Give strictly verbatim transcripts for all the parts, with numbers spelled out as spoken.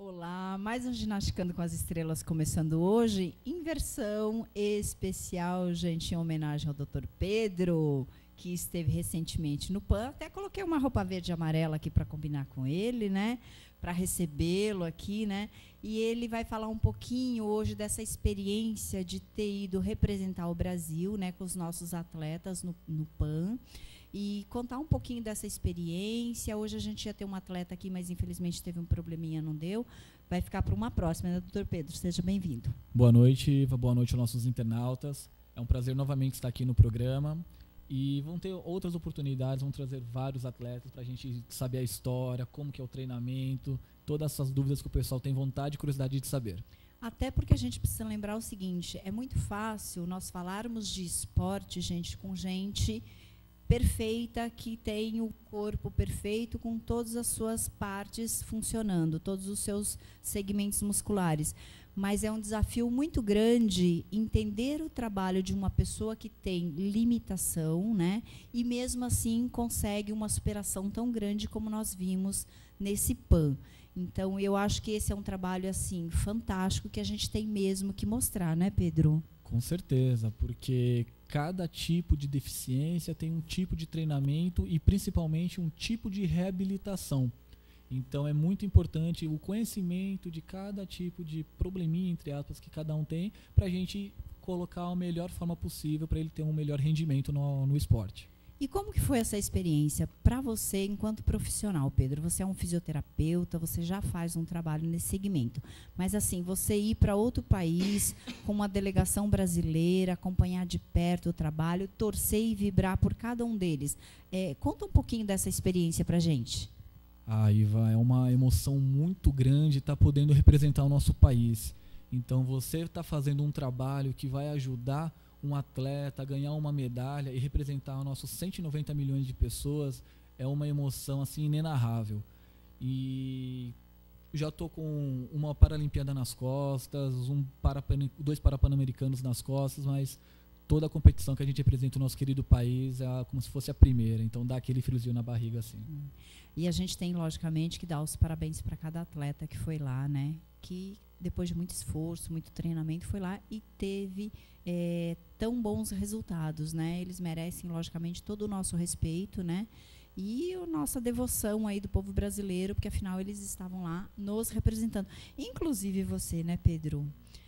Olá, mais um Ginasticando com as Estrelas começando hoje, em versão especial, gente, em homenagem ao doutor Pedro, que esteve recentemente no P A N. Até coloquei uma roupa verde e amarela aqui para combinar com ele, né? Para recebê-lo aqui, né? E ele vai falar um pouquinho hoje dessa experiência de ter ido representar o Brasil, né, com os nossos atletas no, no P A N. E contar um pouquinho dessa experiência. Hoje a gente ia ter um atleta aqui, mas infelizmente teve um probleminha, não deu. Vai ficar para uma próxima, né, doutor Pedro? Seja bem-vindo. Boa noite, Iva. Boa noite aos nossos internautas. É um prazer novamente estar aqui no programa. E vão ter outras oportunidades, vão trazer vários atletas para a gente saber a história, como que é o treinamento, todas essas dúvidas que o pessoal tem vontade e curiosidade de saber. Até porque a gente precisa lembrar o seguinte, é muito fácil nós falarmos de esporte, gente, com gente perfeita, que tem o corpo perfeito, com todas as suas partes funcionando, todos os seus segmentos musculares. Mas é um desafio muito grande entender o trabalho de uma pessoa que tem limitação, né? E mesmo assim consegue uma superação tão grande como nós vimos nesse P A N. Então, eu acho que esse é um trabalho assim fantástico que a gente tem mesmo que mostrar, né, Pedro? Com certeza, porque cada tipo de deficiência tem um tipo de treinamento e principalmente um tipo de reabilitação. Então é muito importante o conhecimento de cada tipo de probleminha, entre aspas, que cada um tem, para a gente colocar a melhor forma possível para ele ter um melhor rendimento no, no esporte. E como que foi essa experiência para você enquanto profissional, Pedro? Você é um fisioterapeuta, você já faz um trabalho nesse segmento. Mas assim, você ir para outro país com uma delegação brasileira, acompanhar de perto o trabalho, torcer e vibrar por cada um deles. É, conta um pouquinho dessa experiência para a gente. Ah, Iva, é uma emoção muito grande estar podendo representar o nosso país. Então você está fazendo um trabalho que vai ajudar um atleta a ganhar uma medalha e representar os nossos cento e noventa milhões de pessoas, é uma emoção assim inenarrável. E já estou com uma Paralimpíada nas costas, um para, dois Parapan-Americanos nas costas, mas toda a competição que a gente representa o nosso querido país é como se fosse a primeira, então dá aquele friozinho na barriga assim. E a gente tem, logicamente, que dar os parabéns para cada atleta que foi lá, né? Que depois de muito esforço, muito treinamento, foi lá e teve é, tão bons resultados, né? Eles merecem, logicamente, todo o nosso respeito, né? E a nossa devoção aí do povo brasileiro, porque afinal eles estavam lá nos representando. Inclusive você, né, Pedro?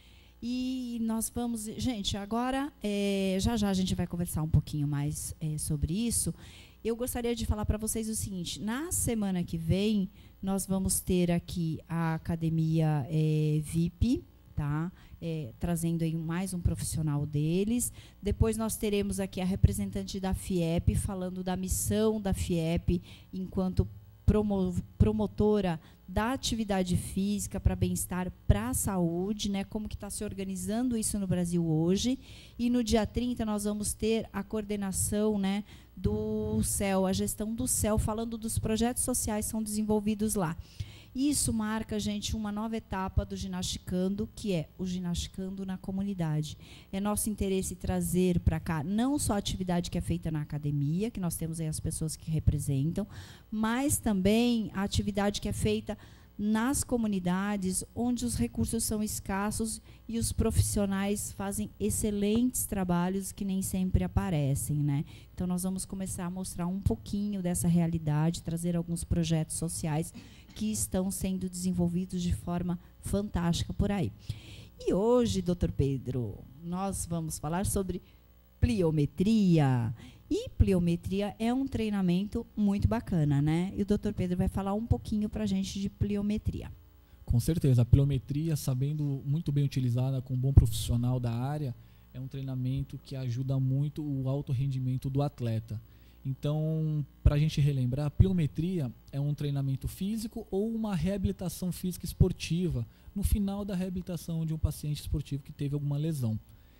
E nós vamos... Gente, agora, é, já já a gente vai conversar um pouquinho mais é, sobre isso. Eu gostaria de falar para vocês o seguinte, na semana que vem, nós vamos ter aqui a Academia é, V I P, tá? É, trazendo aí mais um profissional deles. Depois nós teremos aqui a representante da FIEP, falando da missão da FIEP enquanto promo promotora da atividade física para bem-estar, para a saúde, né? Como que está se organizando isso no Brasil hoje. E no dia trinta nós vamos ter a coordenação, né, do C E L, a gestão do C E L, falando dos projetos sociais que são desenvolvidos lá. Isso marca, gente, uma nova etapa do Ginasticando, que é o Ginasticando na comunidade. É nosso interesse trazer para cá não só a atividade que é feita na academia, que nós temos aí as pessoas que representam, mas também a atividade que é feita nas comunidades, onde os recursos são escassos e os profissionais fazem excelentes trabalhos que nem sempre aparecem, né? Então, nós vamos começar a mostrar um pouquinho dessa realidade, trazer alguns projetos sociais que estão sendo desenvolvidos de forma fantástica por aí. E hoje, doutor Pedro, nós vamos falar sobre pliometria. E pliometria é um treinamento muito bacana, né? E o doutor Pedro vai falar um pouquinho para a gente de pliometria. Com certeza, a pliometria, sabendo muito bem utilizada com um bom profissional da área, é um treinamento que ajuda muito o alto rendimento do atleta. Então, para a gente relembrar, a pliometria é um treinamento físico ou uma reabilitação física esportiva no final da reabilitação de um paciente esportivo que teve alguma lesão.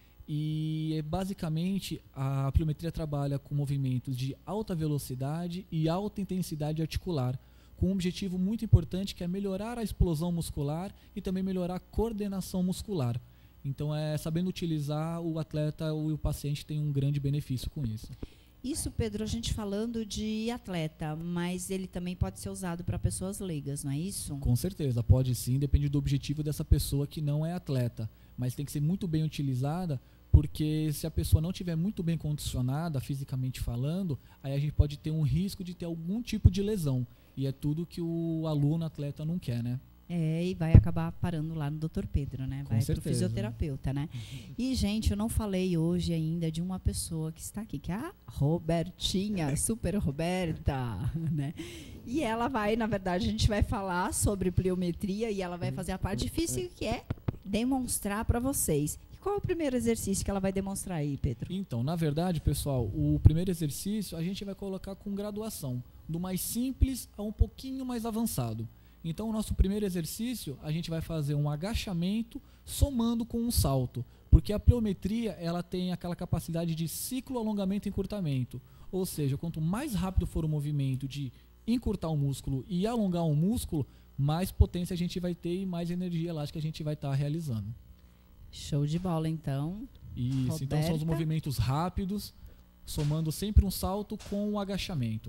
E basicamente a pliometria trabalha com movimentos de alta velocidade e alta intensidade articular, com um objetivo muito importante que é melhorar a explosão muscular e também melhorar a coordenação muscular. Então, é sabendo utilizar, o atleta ou o paciente tem um grande benefício com isso. Isso, Pedro, a gente falando de atleta, mas ele também pode ser usado para pessoas leigas, não é isso? Com certeza, pode sim, depende do objetivo dessa pessoa que não é atleta, mas tem que ser muito bem utilizada, porque se a pessoa não estiver muito bem condicionada, fisicamente falando, aí a gente pode ter um risco de ter algum tipo de lesão, e é tudo que o aluno, atleta não quer, né? É, e vai acabar parando lá no doutor Pedro, né? Vai para o fisioterapeuta, né? E, gente, eu não falei hoje ainda de uma pessoa que está aqui, que é a Robertinha, super Roberta, né? E ela vai, na verdade, a gente vai falar sobre pliometria e ela vai fazer a parte difícil, que é demonstrar para vocês. E qual é o primeiro exercício que ela vai demonstrar aí, Pedro? Então, na verdade, pessoal, o primeiro exercício a gente vai colocar com graduação, do mais simples a um pouquinho mais avançado. Então, o nosso primeiro exercício, a gente vai fazer um agachamento somando com um salto, porque a pliometria ela tem aquela capacidade de ciclo, alongamento e encurtamento. Ou seja, quanto mais rápido for o movimento de encurtar o músculo e alongar o músculo, mais potência a gente vai ter e mais energia elástica a gente vai estar tá realizando. Show de bola, então. Isso, Roberta. Então são os movimentos rápidos, somando sempre um salto com o agachamento.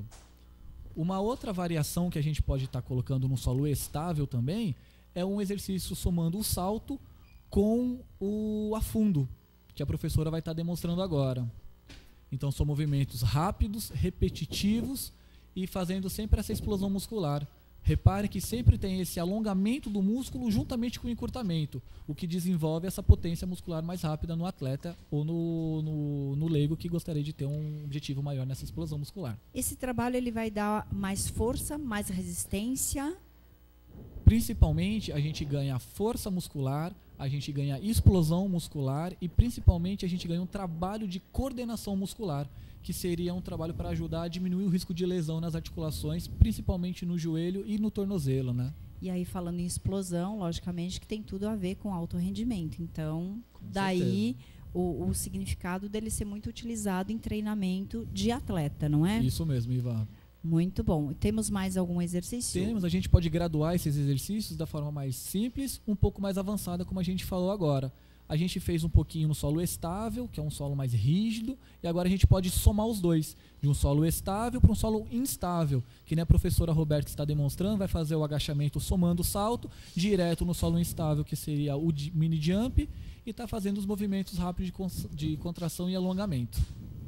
Uma outra variação que a gente pode estar tá colocando no solo estável também é um exercício somando o salto com o afundo, que a professora vai estar tá demonstrando agora. Então são movimentos rápidos, repetitivos e fazendo sempre essa explosão muscular. Repare que sempre tem esse alongamento do músculo juntamente com o encurtamento, o que desenvolve essa potência muscular mais rápida no atleta ou no, no, no leigo que gostaria de ter um objetivo maior nessa explosão muscular. Esse trabalho ele vai dar mais força, mais resistência? Principalmente a gente ganha força muscular, a gente ganha explosão muscular e principalmente a gente ganha um trabalho de coordenação muscular, que seria um trabalho para ajudar a diminuir o risco de lesão nas articulações, principalmente no joelho e no tornozelo, né? E aí, falando em explosão, logicamente que tem tudo a ver com alto rendimento. Então, com daí o, o significado dele ser muito utilizado em treinamento de atleta, não é? Isso mesmo, Ivan. Muito bom. Temos mais algum exercício? Temos, a gente pode graduar esses exercícios da forma mais simples, um pouco mais avançada, como a gente falou agora. A gente fez um pouquinho no solo estável, que é um solo mais rígido, e agora a gente pode somar os dois, de um solo estável para um solo instável, que nem a professora Roberta está demonstrando, vai fazer o agachamento somando o salto, direto no solo instável, que seria o mini jump, e está fazendo os movimentos rápidos de, de contração e alongamento.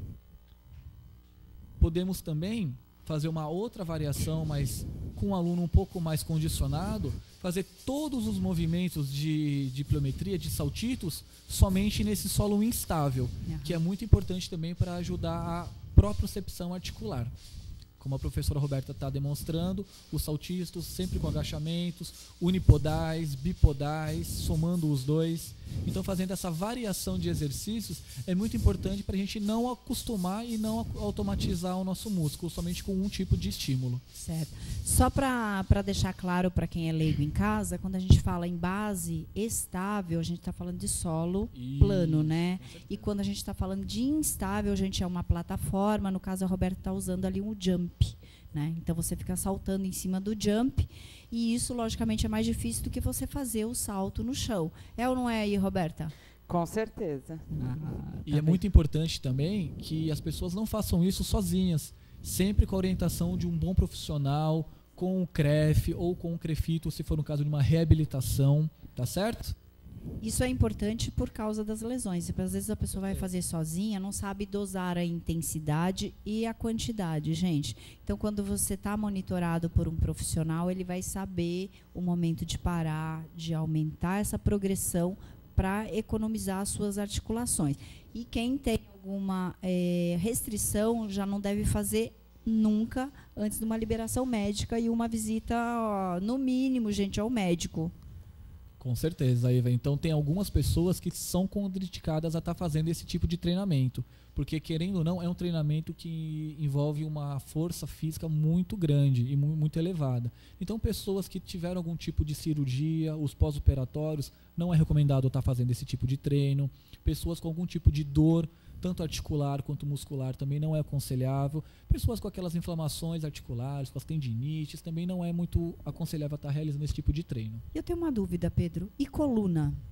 Podemos também fazer uma outra variação, mas com um aluno um pouco mais condicionado, fazer todos os movimentos de, de pliometria, de saltitos, somente nesse solo instável, uhum. que é muito importante também para ajudar a propriocepção articular. Como a professora Roberta está demonstrando, os saltistas sempre com agachamentos, unipodais, bipodais, somando os dois. Então, fazendo essa variação de exercícios é muito importante para a gente não acostumar e não automatizar o nosso músculo, somente com um tipo de estímulo. Certo. Só para deixar claro para quem é leigo em casa, quando a gente fala em base estável, a gente está falando de solo e... plano, né? E quando a gente está falando de instável, a gente é uma plataforma, no caso a Roberta está usando ali um jump, né? Então você fica saltando em cima do jump e isso, logicamente, é mais difícil do que você fazer o salto no chão. É ou não é aí, Roberta? Com certeza. Ah, e tá é bem. muito importante também que as pessoas não façam isso sozinhas, sempre com a orientação de um bom profissional, com o C R E F ou com o CREFITO, se for no caso de uma reabilitação, tá certo? Isso é importante por causa das lesões. Às vezes a pessoa vai fazer sozinha, não sabe dosar a intensidade e a quantidade, gente. Então, quando você está monitorado por um profissional, ele vai saber o momento de parar, de aumentar essa progressão para economizar as suas articulações. E quem tem alguma é, restrição já não deve fazer nunca antes de uma liberação médica e uma visita, ó, no mínimo, gente, ao médico. Com certeza, Eva. Então tem algumas pessoas que são contraindicadas a estar tá fazendo esse tipo de treinamento, porque querendo ou não é um treinamento que envolve uma força física muito grande e mu muito elevada. Então pessoas que tiveram algum tipo de cirurgia, os pós-operatórios, não é recomendado estar tá fazendo esse tipo de treino. Pessoas com algum tipo de dor, tanto articular quanto muscular, também não é aconselhável. Pessoas com aquelas inflamações articulares, com as tendinites, também não é muito aconselhável estar realizando esse tipo de treino. Eu tenho uma dúvida, Pedro. E coluna?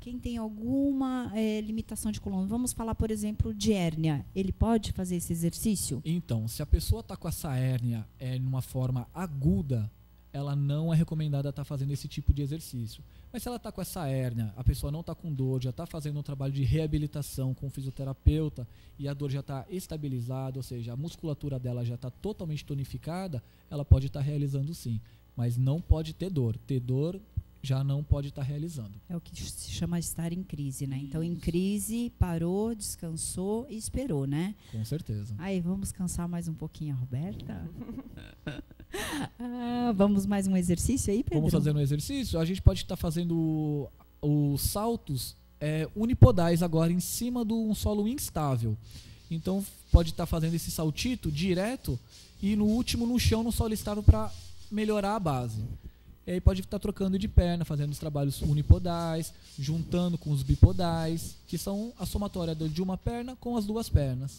Quem tem alguma é, limitação de coluna, vamos falar, por exemplo, de hérnia, ele pode fazer esse exercício? Então, se a pessoa está com essa hérnia é, numa forma aguda, ela não é recomendada estar fazendo esse tipo de exercício. Mas se ela está com essa hérnia, a pessoa não está com dor, já está fazendo um trabalho de reabilitação com o fisioterapeuta e a dor já está estabilizada, ou seja, a musculatura dela já está totalmente tonificada, ela pode estar realizando sim. Mas não pode ter dor. Ter dor já não pode estar realizando. É o que se chama de estar em crise, né? Então, em crise, parou, descansou e esperou, né? Com certeza. Aí, vamos cansar mais um pouquinho a Roberta? ah, vamos mais um exercício aí, Pedro? Vamos fazer um exercício? A gente pode estar fazendo os saltos é, unipodais agora em cima de um solo instável. Então, pode estar fazendo esse saltito direto e no último no chão, no solo estável, para melhorar a base. E aí pode estar trocando de perna, fazendo os trabalhos unipodais, juntando com os bipodais, que são a somatória de uma perna com as duas pernas.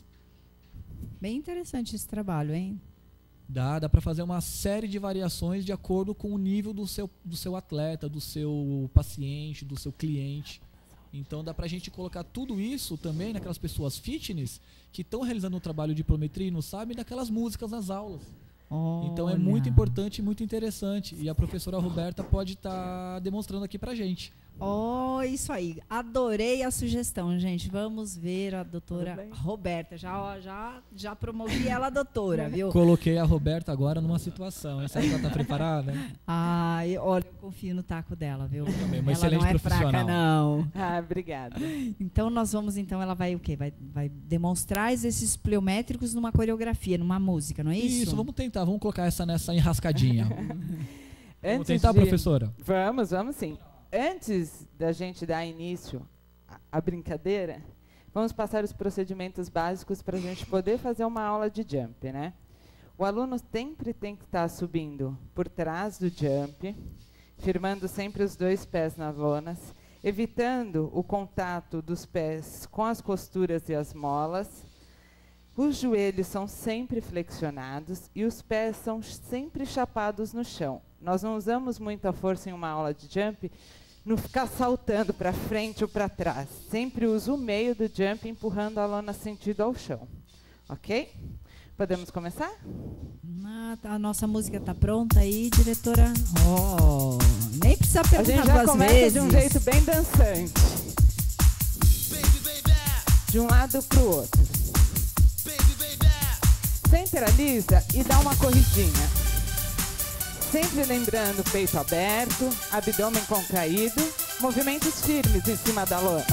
Bem interessante esse trabalho, hein? Dá, dá para fazer uma série de variações de acordo com o nível do seu, do seu atleta, do seu paciente, do seu cliente. Então dá pra gente colocar tudo isso também naquelas pessoas fitness que estão realizando um trabalho de hipometria e não sabem daquelas músicas nas aulas. Olha. Então é muito importante e muito interessante. E a professora Roberta pode estar tá demonstrando aqui pra gente. Oh, isso aí. Adorei a sugestão, gente. Vamos ver a doutora Roberta. Já, ó, já, já promovi ela a doutora, viu? Coloquei a Roberta agora numa situação. Hein? Será que ela está preparada? Ai, olha, eu confio no taco dela, viu? Eu também, uma ela excelente não é profissional. fraca, não. Ah, obrigada. Então nós vamos, então, ela vai o quê? Vai, vai demonstrar exercícios pleométricos numa coreografia, numa música, não é isso? Isso, vamos tentar. Vamos colocar essa nessa enrascadinha. Antes vamos tentar, de... professora? Vamos, vamos sim. Antes da gente dar início à brincadeira, vamos passar os procedimentos básicos para a gente poder fazer uma aula de jump, né? O aluno sempre tem que estar subindo por trás do jump, firmando sempre os dois pés nas lonas, evitando o contato dos pés com as costuras e as molas. Os joelhos são sempre flexionados e os pés são sempre chapados no chão. Nós não usamos muita força em uma aula de jump, não ficar saltando para frente ou para trás. Sempre usa o meio do jump empurrando a lona sentido ao chão. Ok? Podemos começar? Ah, tá, a nossa música está pronta aí, diretora? Oh, nem precisa perguntar duas vezes. A gente já duas começa vezes. de um jeito bem dançante. De um lado para o outro. Centraliza e dá uma corridinha. Sempre lembrando o peito aberto, abdômen contraído, movimentos firmes em cima da lona.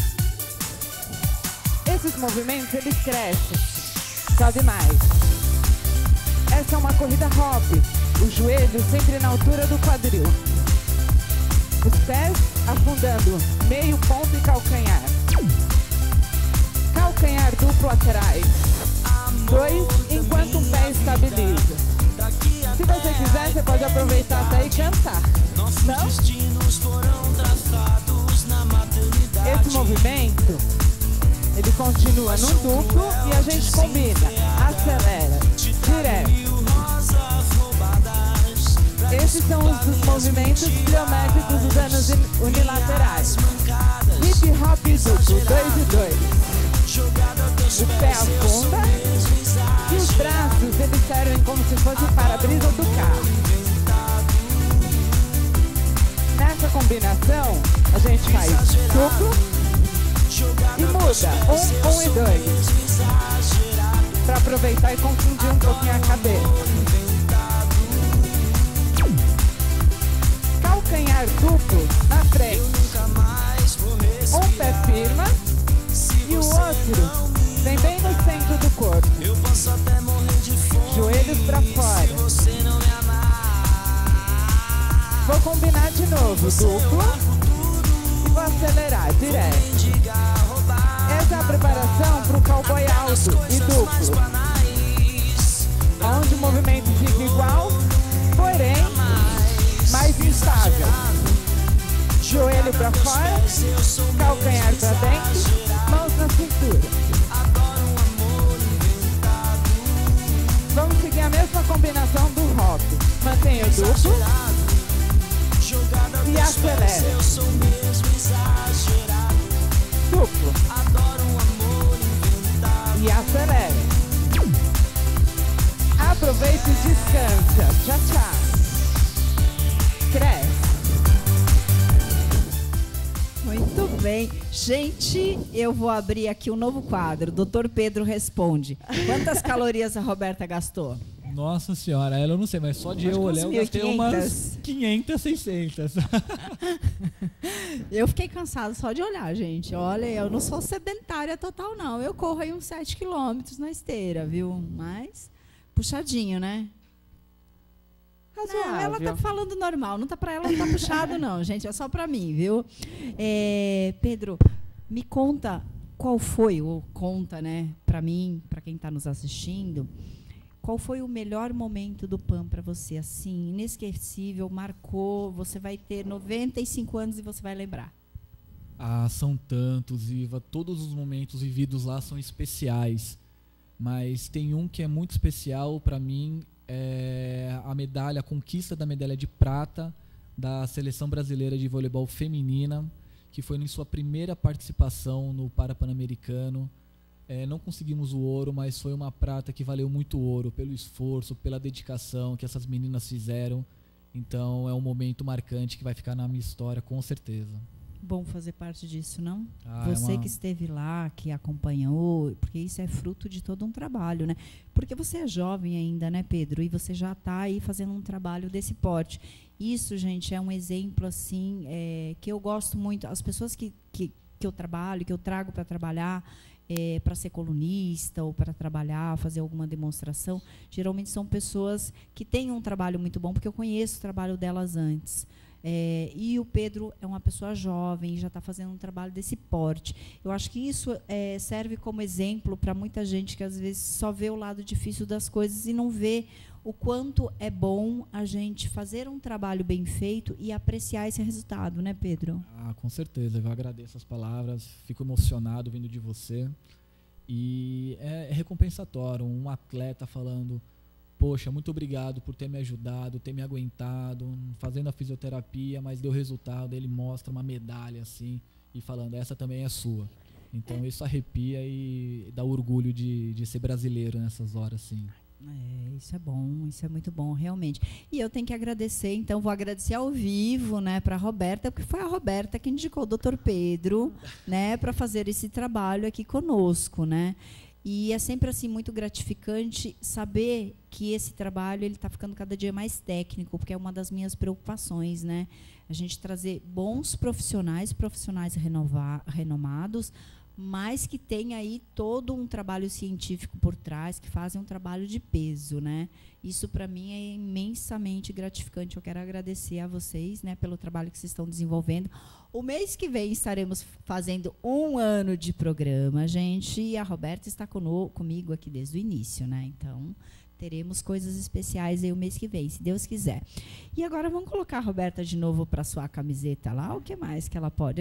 Esses movimentos, eles crescem. Sobe mais. Essa é uma corrida hop. O joelho sempre na altura do quadril. Os pés afundando meio ponto e calcanhar. Calcanhar duplo atrás. Dois enquanto um pé estabiliza. Se você quiser, você pode aproveitar até e cantar. Não? Esse movimento, ele continua num duplo e a gente combina. Acelera, direto. Esses são os movimentos pleométricos usando unilaterais. Hip hop duplo, dois e dois. O pé afunda e os braços, eles servem como se fosse para-brisa do carro. Nessa combinação, a gente faz duplo e muda um, um e dois, para aproveitar e confundir um pouquinho a cabeça. Calcanhar duplo na frente. Um pé firma e o outro vem bem no centro do corpo. Joelhos para fora. Vou combinar de novo. Duplo. E vou acelerar direto. Essa é a preparação para o cowboy alto e duplo. Onde o movimento fica igual, porém mais instável. Joelho para fora. Calcanhar para dentro. Mãos na cintura. Vamos seguir a mesma combinação do hop. Mantenha o duplo. E acelera. Eu sou mesmo exagerado. Duplo. Adoro um amor inventado. E acelera. Aproveita e descansa. Tchau, tchau. Cresce. Muito bem. Gente, eu vou abrir aqui um novo quadro. doutor Pedro responde. Quantas calorias a Roberta gastou? Nossa senhora, ela eu não sei, mas só de Acho eu que uns olhar eu mil e gastei quinhentos. umas quinhentas, seiscentas. Eu fiquei cansada só de olhar, gente. Olha, eu não sou sedentária total, não. Eu corro aí uns sete quilômetros na esteira, viu? Mas, puxadinho, né? Não, ela tá falando normal. Não tá pra ela, não tá puxado, não, gente. É só pra mim, viu? É, Pedro, me conta qual foi, ou conta, né, pra mim, pra quem tá nos assistindo, qual foi o melhor momento do P A N para você? Assim, inesquecível, marcou, você vai ter noventa e cinco anos e você vai lembrar. Ah, são tantos, Iva. Todos os momentos vividos lá são especiais. Mas tem um que é muito especial para mim, é a medalha, a conquista da medalha de prata da Seleção Brasileira de Voleibol Feminina, que foi em sua primeira participação no Parapan-Americano. É, não conseguimos o ouro, mas foi uma prata que valeu muito ouro, pelo esforço, pela dedicação que essas meninas fizeram. Então é um momento marcante que vai ficar na minha história, com certeza. Bom fazer parte disso, não? Ah, você é uma... que esteve lá, que acompanhou, porque isso é fruto de todo um trabalho, né? Porque você é jovem ainda, né, Pedro? E você já está aí fazendo um trabalho desse porte. Isso, gente, é um exemplo, assim, é, que eu gosto muito. As pessoas que, que, que eu trabalho, que eu trago para trabalhar, É, para ser colunista ou para trabalhar, fazer alguma demonstração, geralmente são pessoas que têm um trabalho muito bom, porque eu conheço o trabalho delas antes. É, e o Pedro é uma pessoa jovem, já está fazendo um trabalho desse porte. Eu acho que isso é, serve como exemplo para muita gente que às vezes só vê o lado difícil das coisas e não vê o quanto é bom a gente fazer um trabalho bem feito e apreciar esse resultado, né, Pedro? Ah, com certeza. Eu agradeço as palavras, fico emocionado vindo de você. E é, é recompensatório um atleta falando: poxa, muito obrigado por ter me ajudado, ter me aguentado, fazendo a fisioterapia, mas deu resultado. Ele mostra uma medalha assim e falando: essa também é sua. Então isso arrepia e dá orgulho de, de ser brasileiro nessas horas, assim. É, isso é bom, isso é muito bom, realmente. E eu tenho que agradecer, então, vou agradecer ao vivo, né, para a Roberta, porque foi a Roberta que indicou o doutor Pedro, né, para fazer esse trabalho aqui conosco, né. E é sempre assim muito gratificante saber que esse trabalho ele está ficando cada dia mais técnico, porque é uma das minhas preocupações, né, a gente trazer bons profissionais, profissionais renovar, renomados, mas que tem aí todo um trabalho científico por trás, que fazem um trabalho de peso, né? Isso para mim é imensamente gratificante. Eu quero agradecer a vocês, né, pelo trabalho que vocês estão desenvolvendo. O mês que vem estaremos fazendo um ano de programa, gente, e a Roberta está cono- comigo aqui desde o início, né? Então, teremos coisas especiais aí o mês que vem, se Deus quiser. E agora vamos colocar a Roberta de novo para suar a camiseta lá. O que mais que ela pode?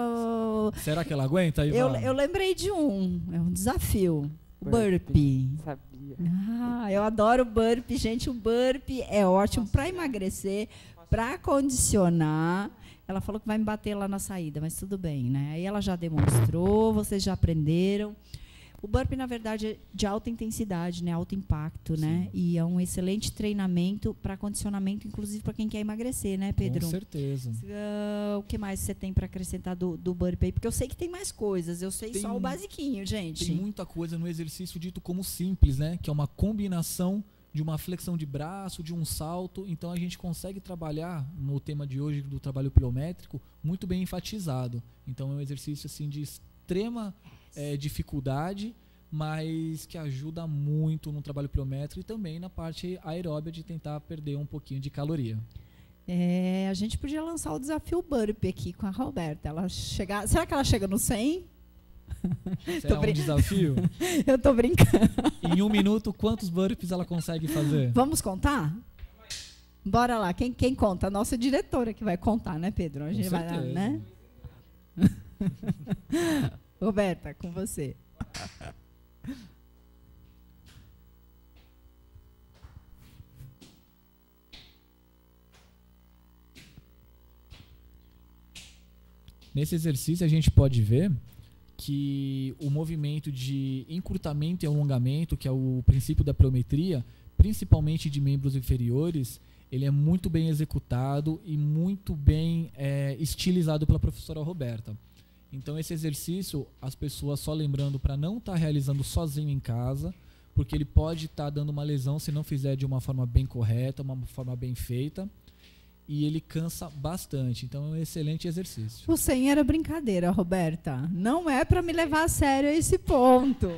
Eu, Será que ela aguenta, Ivan? eu, eu lembrei de um, é um desafio. O burpee. Sabia. Ah, eu adoro o burpee, gente. O burpee é ótimo para emagrecer, para condicionar. Ela falou que vai me bater lá na saída, mas tudo bem, né? Aí ela já demonstrou, vocês já aprenderam. O burpee, na verdade, é de alta intensidade, né? Alto impacto, Sim. né? E é um excelente treinamento para condicionamento, inclusive para quem quer emagrecer, né, Pedro? Com certeza. Uh, o que mais você tem para acrescentar do, do burpee? Porque eu sei que tem mais coisas, eu sei Tem- só o basiquinho, gente. Tem muita coisa no exercício dito como simples, né? Que é uma combinação de uma flexão de braço, de um salto. Então a gente consegue trabalhar no tema de hoje do trabalho pliométrico muito bem enfatizado. Então é um exercício assim de extrema é, dificuldade, mas que ajuda muito no trabalho pliométrico e também na parte aeróbia de tentar perder um pouquinho de caloria. É, a gente podia lançar o desafio burpee aqui com a Roberta. Ela chegar, será que ela chega no cem? Será um brin- desafio? Eu tô brincando. Em um minuto, quantos burpees ela consegue fazer? Vamos contar? Bora lá. Quem, quem conta? A nossa diretora que vai contar, né, Pedro? A Com gente vai lá, certeza. né? Roberta, com você. Nesse exercício a gente pode ver que o movimento de encurtamento e alongamento, que é o princípio da pliometria, principalmente de membros inferiores, ele é muito bem executado e muito bem é, estilizado pela professora Roberta. Então esse exercício, as pessoas só lembrando para não estar tá realizando sozinho em casa, porque ele pode estar tá dando uma lesão se não fizer de uma forma bem correta, uma forma bem feita, e ele cansa bastante. Então é um excelente exercício. O cem era brincadeira, Roberta. Não é para me levar a sério esse ponto.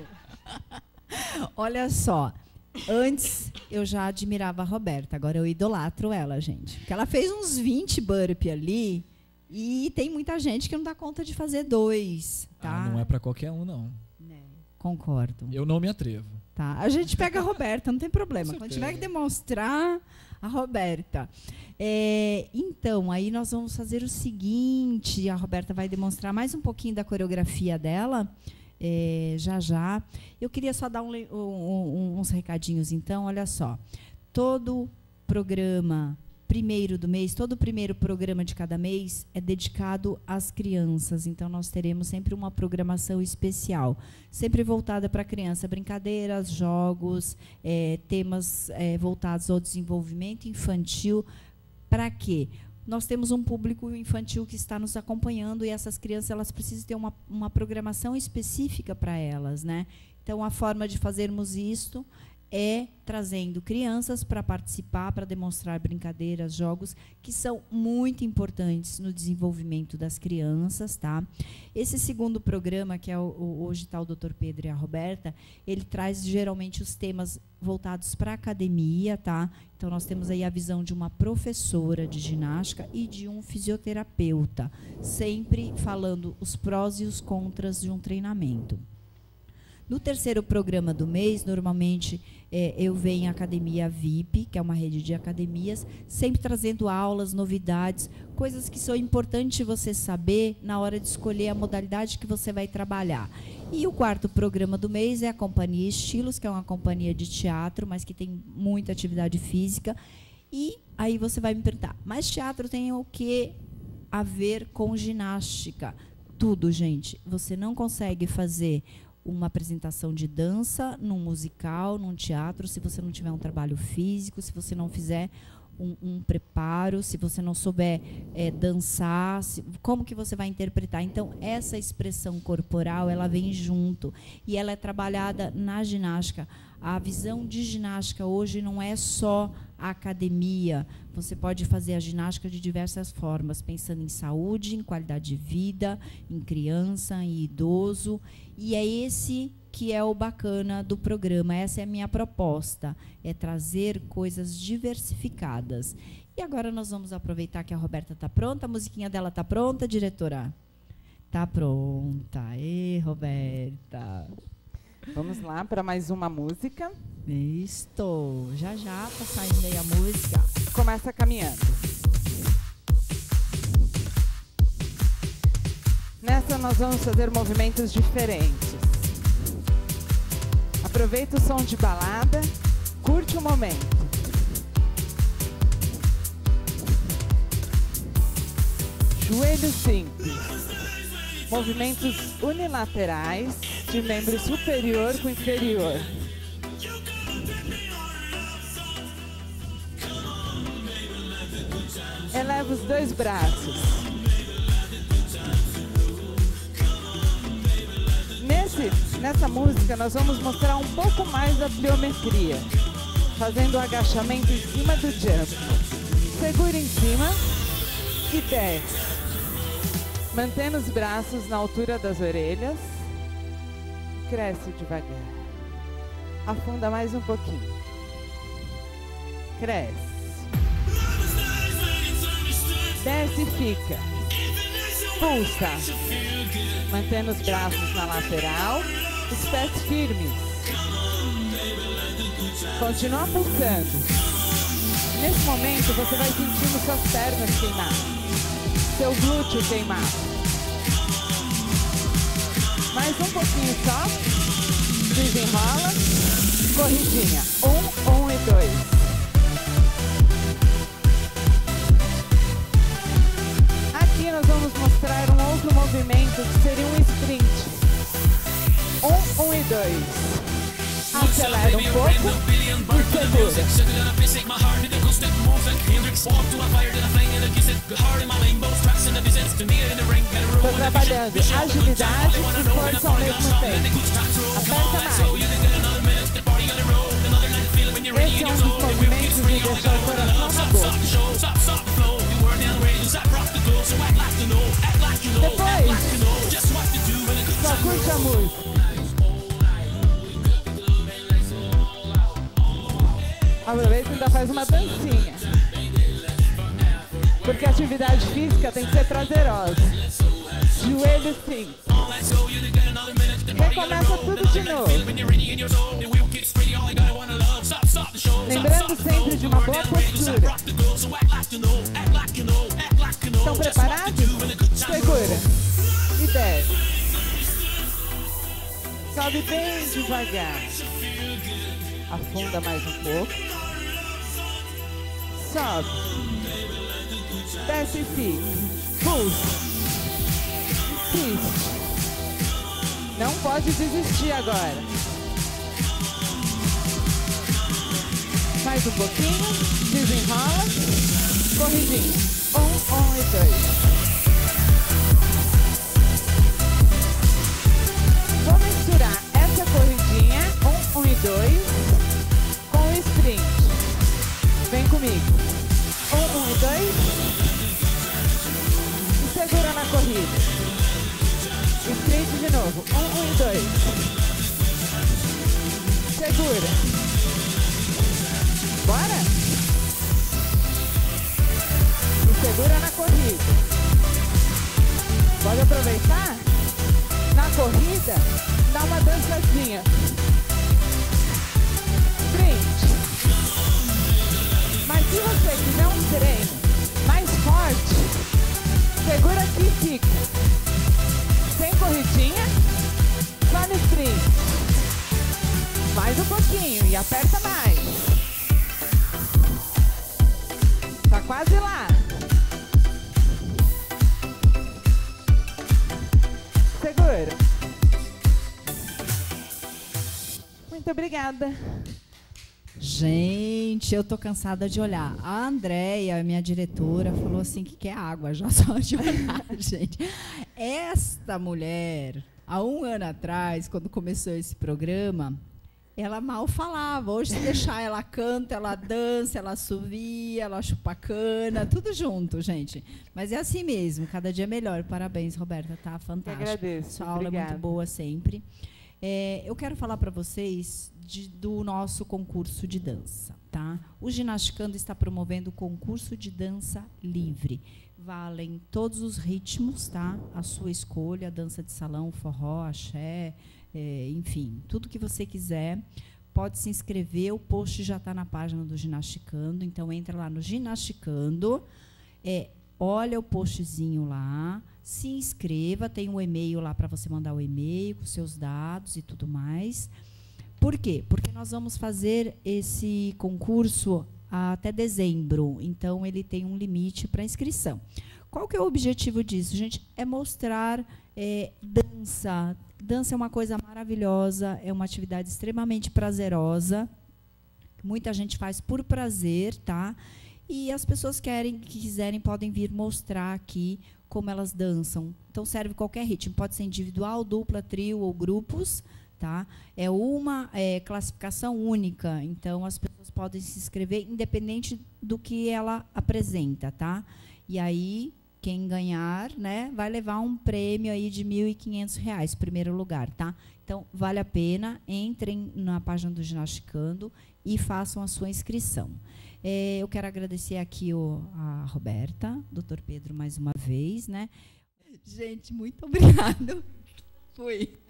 Olha só. Antes eu já admirava a Roberta, agora eu idolatro ela, gente. Porque ela fez uns vinte burpee ali e tem muita gente que não dá conta de fazer dois, tá? Ah, não é para qualquer um, não. É, concordo. Eu não me atrevo. Tá, a gente pega a Roberta, não tem problema. Com Quando certeza. tiver que demonstrar, a Roberta. É, então, aí nós vamos fazer o seguinte, a Roberta vai demonstrar mais um pouquinho da coreografia dela. É, já já. Eu queria só dar um, um, uns recadinhos, então, olha só. Todo programa primeiro do mês, todo o primeiro programa de cada mês é dedicado às crianças. Então, nós teremos sempre uma programação especial, sempre voltada para a criança. Brincadeiras, jogos, é, temas é, voltados ao desenvolvimento infantil. Para quê? Nós temos um público infantil que está nos acompanhando e essas crianças elas precisam ter uma, uma programação específica para elas, né? Então, a forma de fazermos isto é trazendo crianças para participar, para demonstrar brincadeiras, jogos que são muito importantes no desenvolvimento das crianças, tá? Esse segundo programa, que é o, o, hoje está o doutor Pedro e a Roberta, ele traz geralmente os temas voltados para a academia, tá? Então, nós temos aí a visão de uma professora de ginástica e de um fisioterapeuta, sempre falando os prós e os contras de um treinamento. No terceiro programa do mês, normalmente, é, eu venho à Academia V I P, que é uma rede de academias, sempre trazendo aulas, novidades, coisas que são importantes você saber na hora de escolher a modalidade que você vai trabalhar. E o quarto programa do mês é a Companhia Estilos, que é uma companhia de teatro, mas que tem muita atividade física. E aí você vai me perguntar, mas teatro tem o que a ver com ginástica? Tudo, gente. Você não consegue fazer uma apresentação de dança num musical, num teatro, se você não tiver um trabalho físico, se você não fizer um, um preparo, se você não souber é, dançar, se, como que você vai interpretar? Então, essa expressão corporal, ela vem junto e ela é trabalhada na ginástica. A visão de ginástica hoje não é só a academia. Você pode fazer a ginástica de diversas formas, pensando em saúde, em qualidade de vida, em criança, em idoso. E é esse que é o bacana do programa. Essa é a minha proposta, é trazer coisas diversificadas. E agora nós vamos aproveitar que a Roberta está pronta. A musiquinha dela está pronta, diretora? Está pronta. Ê, Roberta. Vamos lá para mais uma música. Estou. Já já está saindo aí a música. Começa caminhando. Nessa nós vamos fazer movimentos diferentes. Aproveita o som de balada, curte o momento. Joelho simples. Movimentos unilaterais de membro superior com inferior. Eleva os dois braços. Nesse, nessa música, nós vamos mostrar um pouco mais da pliometria, fazendo o agachamento em cima do jump. Segura em cima e desce. Mantendo os braços na altura das orelhas. Cresce devagar. Afunda mais um pouquinho. Cresce. Desce e fica. Pulsa. Mantendo os braços na lateral. Os pés firmes. Continua pulsando. Nesse momento, você vai sentindo suas pernas queimar. Seu glúteo queimar. Mais um pouquinho só. Desenrola. Corridinha. Um, um e dois. Aqui nós vamos mostrar um outro movimento seria um sprint. Um, um e dois. Acelera um pouco e segura. Estou trabalhando agilidade e força ao mesmo tempo. Aperta mais. Esse é um dos movimentos de deixar o coração na boca. Depois, só curte a música. Aproveita e ainda faz uma dancinha. Porque a atividade física tem que ser prazerosa. Joelho sim. Recomeça tudo de novo. Lembrando sempre de uma boa postura. Estão preparados? Segura. E desce. Sobe bem devagar. Afunda mais um pouco. Sobe. Desce e fica. Pulsa. Insiste. Não pode desistir agora. Mais um pouquinho. Desenrola. Corridinho. Um, um e dois. Vou misturar essa corridinha, um, um e dois, com o sprint. Vem comigo. Um, um e dois. E segura na corrida. Sprint de novo. Um, um e dois. Segura. Bora? E segura na corrida. Pode aproveitar? Na corrida, dá uma dançazinha. Sprint. Mas se você quiser um treino mais forte, segura aqui e fica. Sem corridinha, só no sprint. Mais um pouquinho e aperta mais. Tá quase lá. Segura. Muito obrigada. Gente, eu tô cansada de olhar. A Andréia, minha diretora, falou assim que quer água já só de olhar, gente. Esta mulher, há um ano atrás, quando começou esse programa, ela mal falava. Hoje, se deixar, ela canta, ela dança, ela assovia, ela chupa cana, tudo junto, gente. Mas é assim mesmo, cada dia melhor. Parabéns, Roberta, tá fantástico. Eu agradeço. Sua aula Obrigada. é muito boa sempre. É, eu quero falar para vocês de, do nosso concurso de dança, tá? O Ginasticando está promovendo o concurso de dança livre. Valem todos os ritmos, tá? A sua escolha, dança de salão, forró, axé, é, enfim, tudo que você quiser. Pode se inscrever, o post já está na página do Ginasticando, então entra lá no Ginasticando, é, olha o postzinho lá, se inscreva, tem um e-mail lá para você mandar o e-mail com seus dados e tudo mais. Por quê? Porque nós vamos fazer esse concurso até dezembro, então ele tem um limite para inscrição. Qual que é o objetivo disso, gente? É mostrar é, dança. Dança é uma coisa maravilhosa, é uma atividade extremamente prazerosa. Muita gente faz por prazer, tá? E as pessoas querem, que quiserem, podem vir mostrar aqui como elas dançam. Então, serve qualquer ritmo. Pode ser individual, dupla, trio ou grupos, tá? É uma é, classificação única. Então, as pessoas podem se inscrever independente do que ela apresenta, tá? E aí, quem ganhar, né, vai levar um prêmio aí de mil e quinhentos reais, primeiro lugar, tá? Então, vale a pena, entrem na página do Ginasticando e façam a sua inscrição. É, eu quero agradecer aqui o, a Roberta, doutor Pedro, mais uma vez, né? Gente, muito obrigada. Fui.